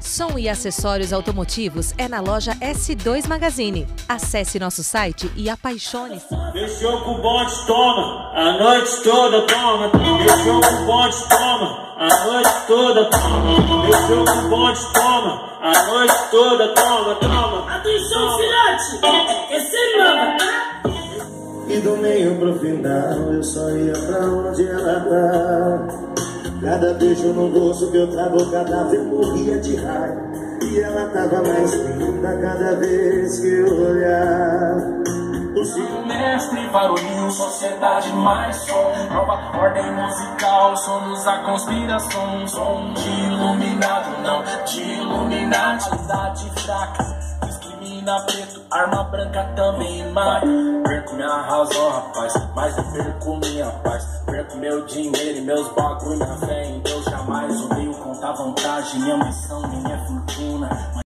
Som e acessórios automotivos é na loja S2 Magazine. Acesse nosso site e apaixone-se. Deixou com o bonde, toma, a noite toda, toma. Deixou com o bonde, toma, a noite toda, toma. Deixou com o bonde, toma, a noite toda, toma, toma. Atenção, filhote, esse é mama. E do meio pro final eu só ia pra onde ela tá. Cada beijo no rosto que eu trago, cada vez morria de raiva. E ela tava mais linda cada vez que eu olhar. O mestre, varonil, sociedade mais som. Nova ordem musical, somos a conspiração. Som de iluminado, não de iluminati. Idade fraca, discrimina preto, arma branca também mata. Perco minha razão, rapaz, mas eu perco minha paz. Perco meu dinheiro e meus bagulho, minha fé em Deus jamais. Odeio contar vantagem, minha missão, minha fortuna.